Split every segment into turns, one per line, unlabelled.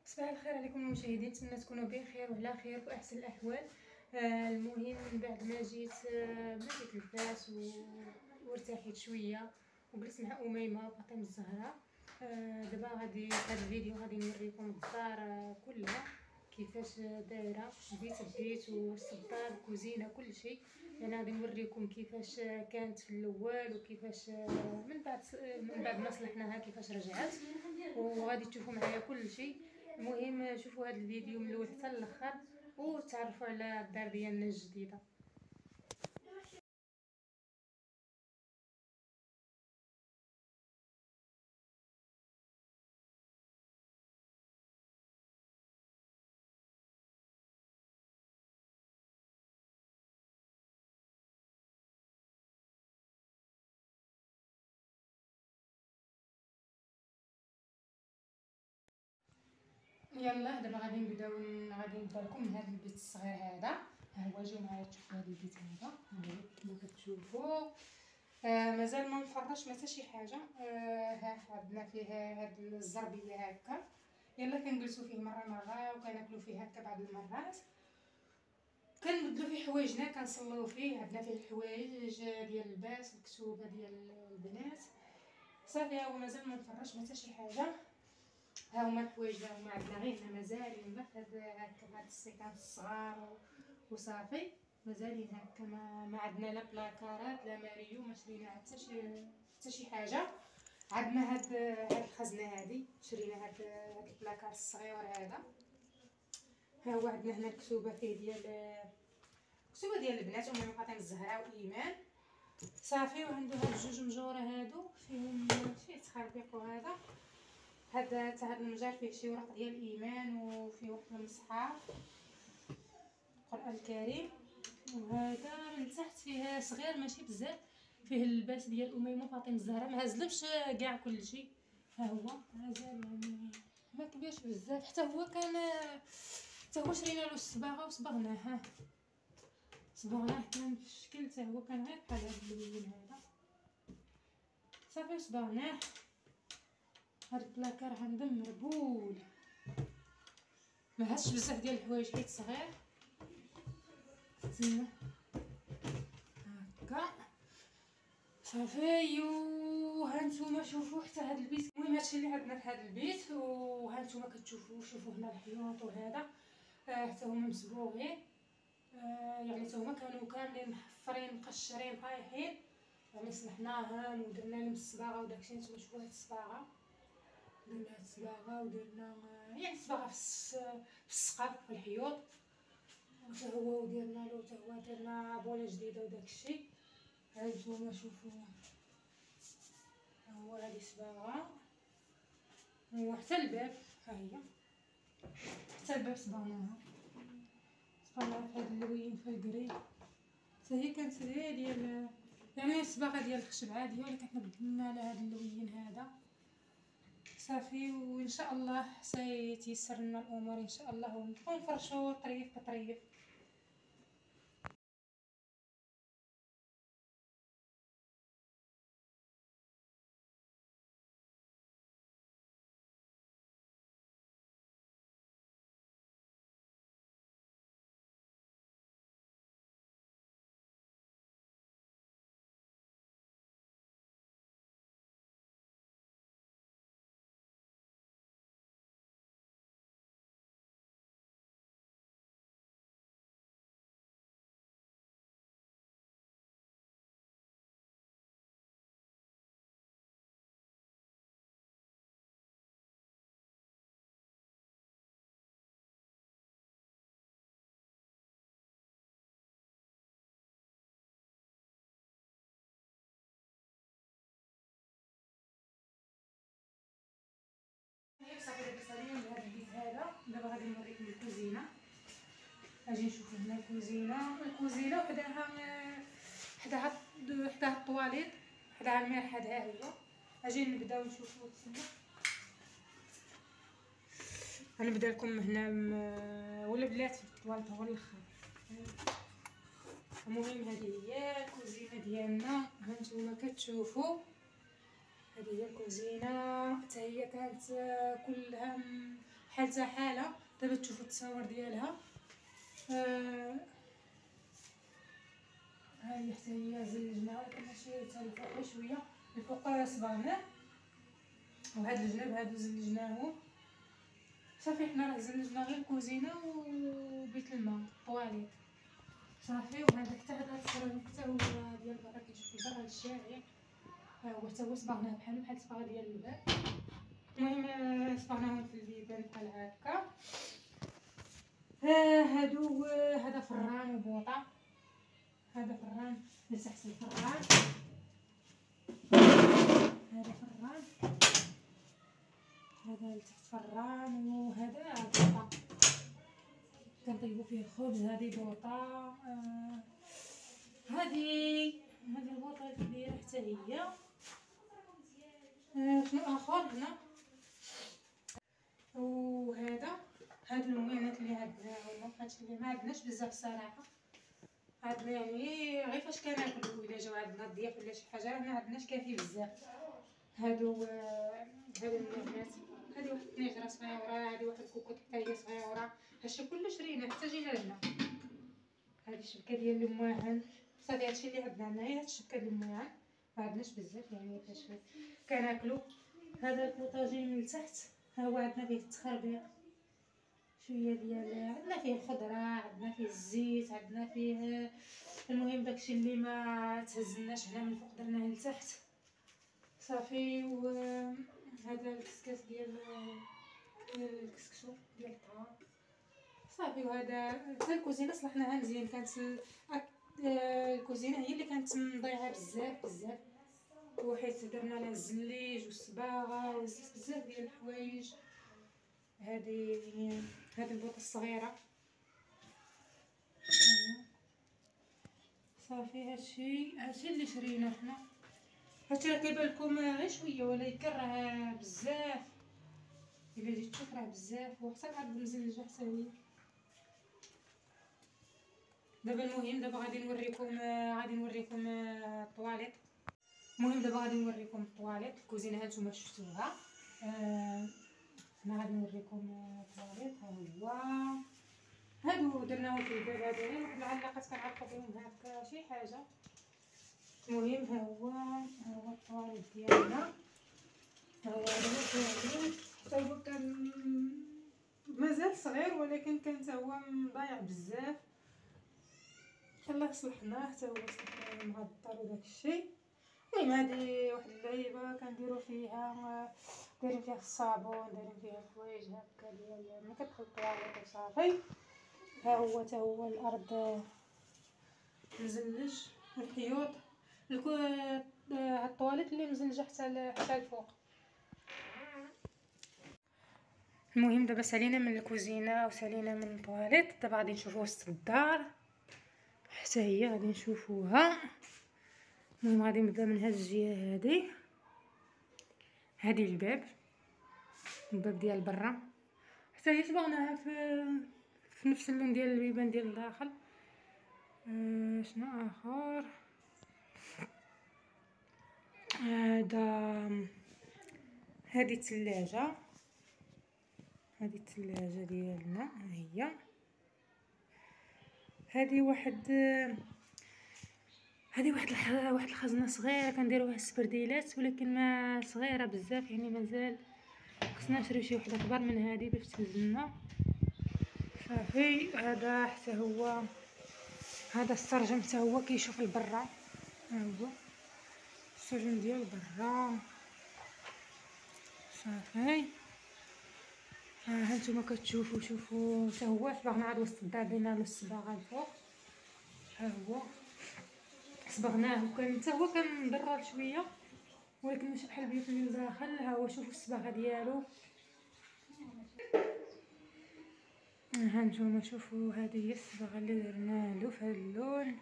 صباح الخير عليكم المشاهدين، نتمنى تكونوا بخير وعلى خير واحسن الاحوال. المهم من بعد ما جيت الباس وارتحيت شويه وجلست مع اميمه فاطمه الزهراء. دابا غادي في هذا الفيديو غادي نوريكم الدار كلها كيفاش دايره، البيت والصدار الكوزينه كل شيء. يعني غادي نوريكم كيفاش كانت في الاول وكيفاش من بعد ما صلحناها كيفاش رجعت، وغادي تشوفوا معايا كل شيء. المهم شوفوا هذا الفيديو من الاول حتى الاخر وتعرفوا على الدار ديالنا الجديده. يلا دابا غادي نبداو لكم من هذا البيت الصغير هذا. ها هو، جيو معايا تشوفوا هذا البيت هذا كما كتشوفوا. مازال ما مفرش ما حتى شي حاجه. ها عندنا فيه هاد الزربيه هكا، يلا كنجلسوا فيه مره وكناكلوا فيه هكا بعض المرات، كنبدلوا فيه حوايجنا كنصليو فيه. عندنا فيه الحوايج ديال اللباس، الكتوبه ديال البنات. صافي ها هو مازال ما مفرش ما حتى شي حاجه. ها هما الحوايج، ها هما عندنا غير هنا مازالين هكا هاد السيكان الصغار وصافي. مازالين هكا ما عندنا لا بلاكارات لا ماريو، ما شرينا حتى شي حاجه. عندنا هاد الخزنه هادي، شرينا هاد البلاكار الصغير هذا. ها هو عندنا هنا الكتوبه فيه ديال البنات، ام فاطمه الزهراء وايمان. صافي وعنده هاد الجوج مجوره هادو فيهم فيه تخربيق. وهذا هاد المجار فيه شي ورق ديال ايمان وفيه واحد المصحف القران الكريم. وهذا من تحت فيه صغير ماشي بزاف، فيه اللباس ديال اميمه فاطمه الزهراء، ما هزلمش كاع كلشي. ها هو مازال يعني ما كبيرش بزاف. حتى هو شرينا له الصباغه وصبغناه. صبغناه كان في الشكل، حتى هو كان غير بحال هذا اللون هذا. صافي صبغناه. هاد البلاكار عندهم مربول، ما هادش بزاف ديال الحوايج حيت صغير. تما هكا صافي. وهانتوما شوفوا حتى هاد البيت. المهم هادشي اللي عندنا في هاد البيت. وهانتوما كتشوفوا شوفوا هنا الحيوط وهذا حتى هما مصبوغين. يعني حتى هما كانوا كاملين محفرين مقشرين طايحين، يعني صلحناهم ودرنا لهم الصباغه وداكشي. نتوما شوفوا هاد الصباغه، درنا هاد الصباغه ودرنا يعني الصباغه في السقف في الحيوط. وحتى هو ودرنا له حتى هو درنا بوله جديده وداكشي. هانتوما شوفوا ها هو هادي الصباغه. وحتى الباب ها هي، حتى الباب صبغناها في هاد اللوين في الكري. حتى هي كانت ديال يعني الصباغه ديال الخشب عاديه، ولكن حنا بدلنا لها هاد اللوين هذا. صافي وان شاء الله سيتيسر لنا الامور ان شاء الله، ونفرشوا طريف بطريف. صافي دابا ساليين لهاد البيت هذا. دابا غادي نوريكم الكوزينه. اجي نشوفوا هنا الكوزينه حداها الطواليط، حداها المرحاض. ها هو اجي نبداو نشوفوا تما. غنبدا لكم هنا ولا بلاتي الطواليط هو الاخر. المهم هذه هي الكوزينه ديالنا. هانتوما كتشوفوا هذه هي الكوزينه. حتى هي كانت كلها حالتها حاله. دابا تشوفوا التصاور ديالها. ها هي حتى هي زلجناها ولكن ماشي حتى الفوق شويه، الفوق صبغناه وهاد الجناب هادو زلجناهم صافي. حنا راه زلجنا غير الكوزينه وبيت الماء طواليت صافي. وهذا حتى هذا السيراميك حتى هو ديال برا كيشوف في برا الشارع، ها هو حتى هو صبغناه بحال الصباغه ديال الباب. المهم صبغناهم في البيبان بحال هكا. هادو هذا فران وبوطه، هذا فران لتحت الفران، هذا فران، هذا لتحت فران، وهذا بوطه كنطيبو فيه الخبز. هذه بوطه، هذه البوطه الكبيره حتى هي. شنو اخر هنا؟ وهذا هاد الموينات اللي عندنا هما هادشي اللي ما عندناش بزاف الصراحه. عندنا يعني غير فاش كناكلو الا جاو عندنا الضياف ولا شي حاجه راه ما عندناش كافي بزاف. هادو الموينات، هادي واحد الطنيجره صغيره، هادي واحد الكوكوط حتى هي صغيره. هادشي كله شريناه حتى جينا لهنا. هادي الشبكه ديال المواعن صافي. هادشي اللي عندنا هنايا هاد الشبكه ديال المواعن، ما عندناش بزاف يعني فاش كناكلو. هذا البوطاجي من التحت ها هو عندنا فيه التخربيق شويه ديال، عندنا فيه الخضره، عندنا فيه الزيت، عندنا فيه المهم داكشي اللي ما تهزلناش هنا من فوق درناه لتحت صافي. وهذا الكسكاس ديال الكسكسو ديال الطعام صافي. وهذا حتى الكوزينه صلحناها مزيان. كانت الكوزينه هي اللي كانت مضيعه بزاف وحيت درنا لها الزليج والصباغه وزيت بزاف ديال الحوايج. هذه البوطه الصغيره صافي. هادشي اللي شرينا حنا. هادشي راه كيبان لكم غير شويه ولكن راه بزاف. الا جيت تشوف راه بزاف وحتى الارض مزلجه حتى هي. دابا المهم دابا غادي نوريكم الطواليت. المهم دابا غادي نوريكم الطواليت. الكوزينه هانتوما شفتوها. هنا غادي نوريكم الطواليت. ها هو هادو درناهم في الباب. هادو غير واحد العلاقات كنعلقو بهم هكا شي حاجه. المهم ها هو الطواليت ديالنا. ها هو هذا الطواليت حتى هو كان مازال صغير ولكن كان حتى هو ضايع بزاف. يلاه صلحناه حتى هو، صلحناه مغطر وداكشي. المهم هادي واحد اللعيبه كنديرو فيها، دايرين فيها الصابون، دايرين فيها الحوايج هكا ديال ملي كتدخل الطواليت وصافي. ها هو حتى هو الارض مزلج والحيوط. هاد الطواليت اللي مزلجه حتى الفوق. المهم دابا سالينا من الكوزينه وسالينا من الطواليت. دابا غادي نشوفو وسط الدار حتى هي غادي نشوفوها. المهم غادي نبدا من هاد الجهه هادي الباب ديال برا حتى هي صبغناها في نفس اللون ديال البيبان ديال الداخل. شنو اخر؟ هادي الثلاجه ديالنا. هي هادي واحد الخزنه صغيره كنديروها السبرديلات ولكن ما صغيره بزاف يعني مازال خصنا نشريو شي وحده كبر من هادي باش تهزلنا صافي. هذا حتى هو هذا السرجم حتى هو كيشوف لبرا. ها هو السرجم ديال برا صافي. ها نتوما كتشوفوا شوفوا حتى هو صبغنا عاد وسط الدار درنا له الصباغه الفوق. ها هو صبغناه وكان حتى هو كان مضرر شويه ولكن ماشي بحال البيوت اللي لداخل. ها هو شوفوا الصباغه ديالو. ها نتوما شوفوا هذه هي الصباغه اللي درنا له في هذا اللون.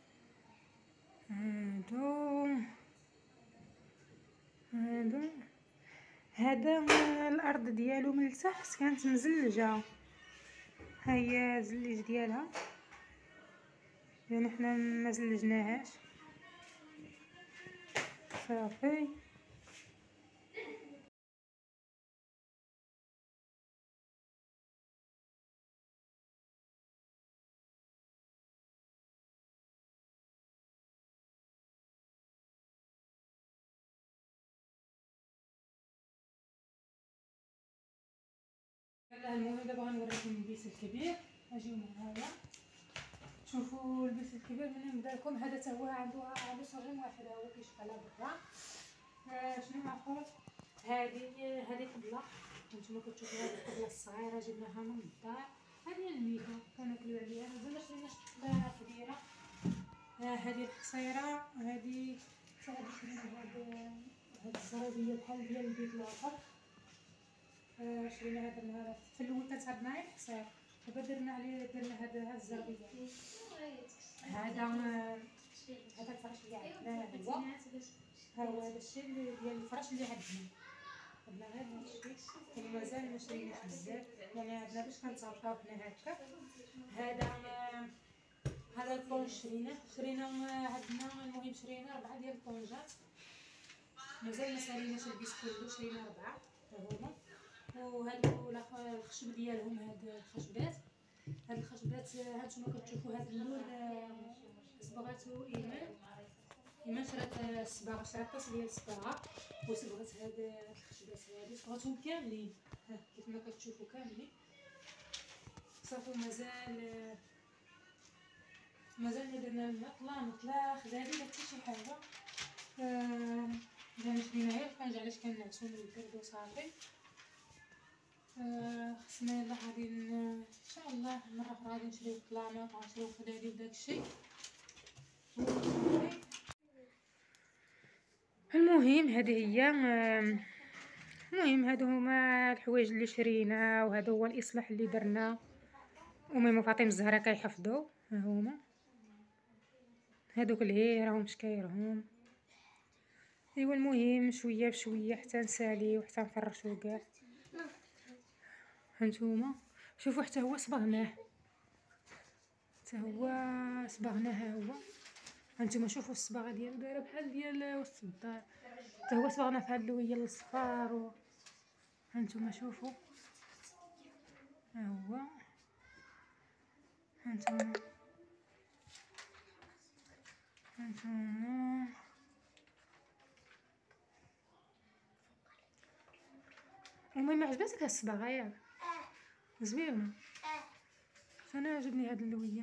هذا الارض ديالو من التحت كانت مزلجه. ها هي الزليج ديالها يعني حنا ما زلجناهاش صافي. المهم دابا غنوريكم البيس الكبير. اجيو معايا شوفوا البيس الكبير من نبدا لكم. هذا حتى هو عنده صغير واحد هو كيشوف على برا. شنو اخر؟ هذه قبله نتوما كتشوفوا هذه القبله الصغيره جبناها من الدار. هذه الميكا كناكلو عليها مازال شرينا قبله كبيره. هذه القصيره هذه شرينا هاد الزرابيه بحال ديال البيت الاخر. شرينا هاد النهار في الاول كانت هاد النهار قصير دابا درنا هاد الزرابيه. هذا الفرش اللي عندنا هو هذا الشيء ديال الفرش اللي عندنا غير هادشي ومازال ما شريناش بزاف يعني عندنا باش كنتصرفاو حنا هكا. هذا البونج شرينا عندنا. المهم شرينا 4 ديال البونجات مازال ما ساليناش البيس كله. شرينا 4 هما وهادو الخشب ديالهم. هاد الخشبات هانتوما كتشوفوا هاد اللون صبغاتو ايمان شرات الصباغه. شرات طاس ديال الصباغه وصبغت هاد الخشبات هادو صبغتهم كاملين كيف ما كتشوفوا كاملين صافي. مازال ما درنا لا مطلق لا خدادي لا حتى شي حاجه. انا شرينا غير الفانج علاش كنعسو من البرد وصافي. خصنا يلاه غادي ان شاء الله مره اخرى غادي نشريو الطلامات ونشريو الخدادي وداكشي. المهم هذه هي. المهم هادو هما الحوايج اللي شرينا وهذا هو الاصلاح اللي درنا. اميمه فاطمه الزهراء كيحفظوا ها هما هادوك الهي راهم شكايرهم. ايوا المهم شويه بشويه حتى نساليو وحتى نفرشوا كاع. هانتوما شوفوا حتى هو صبغناه ها هو. هانتوما شوفوا الصباغه ديالو دايره بحال ديال وسط الدار. حتى هو صبغنا في هاد اللويه الصفار هانتوما شوفوا ها هو. هانتوما ما عجباتك هاد الصباغه ياك زوينه؟ انا عجبني هاد اللوين.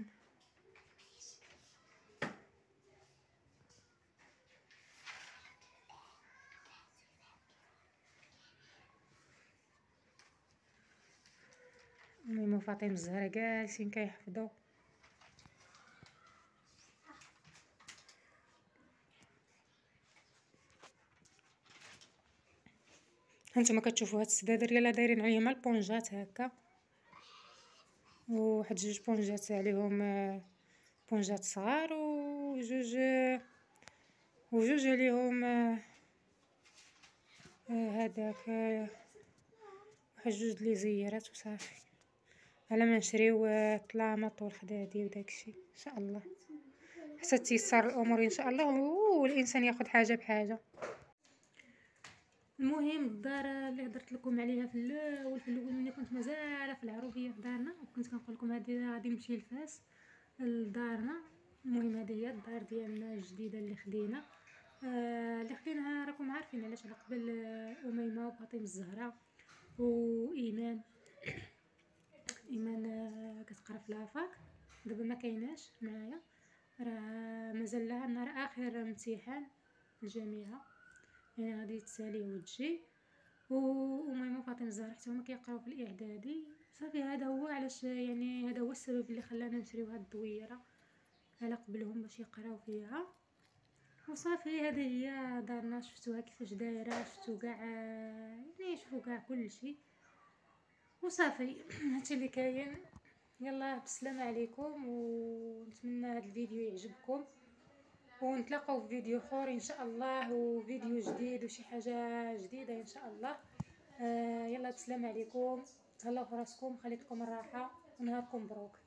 اميمه فاطمه الزهراء جالسين كيحفظوا. هانتوما كتشوفوا هاد السدادر يلاه دايرين عليهم البونجات هكا وواحد 2 بونجات عليهم بونجات صغار وجوج عليهم هذاك واحد 2 لي زيارات وصافي. على ما نشريو الطلامط والخدادي وداكشي ان شاء الله حتى تيسر الامور ان شاء الله والانسان ياخذ حاجه بحاجه. المهم الدار اللي هضرت لكم عليها في الاول ملي كنت مازال في العروبيه في دارنا وكنت كنقول لكم غادي نمشي لفاس لدارنا. المهم هذه هي الدار ديالنا الجديده اللي خديناها راكم عارفين علاش على قبل. اميمه وفاطمه الزهراء وايمان كتقرا في لافاك دابا ما كايناش معايا راه مازال لها نهار اخر امتحان الجامعه يعني غادي تساليه وتجي. واميمه وفاطمه الزهراء حتى هما كيقراو في الاعدادي صافي. هذا هو علاش يعني هذا هو السبب اللي خلانا نشريو هاد الدويره على قبلهم باش يقراو فيها وصافي. هذه هي دارنا شفتوها كيفاش دايره شفتو كاع يعني شوفوا كاع كلشي وصافي. هادشي اللي كاين. يلا بالسلامه عليكم ونتمنى هذا الفيديو يعجبكم ونتلاقاو في فيديو اخر ان شاء الله وفيديو جديد وشي حاجه جديده ان شاء الله. يلا بالسلامه عليكم تهلاو في راسكم خليتكم الراحه ونهاركم مبروك.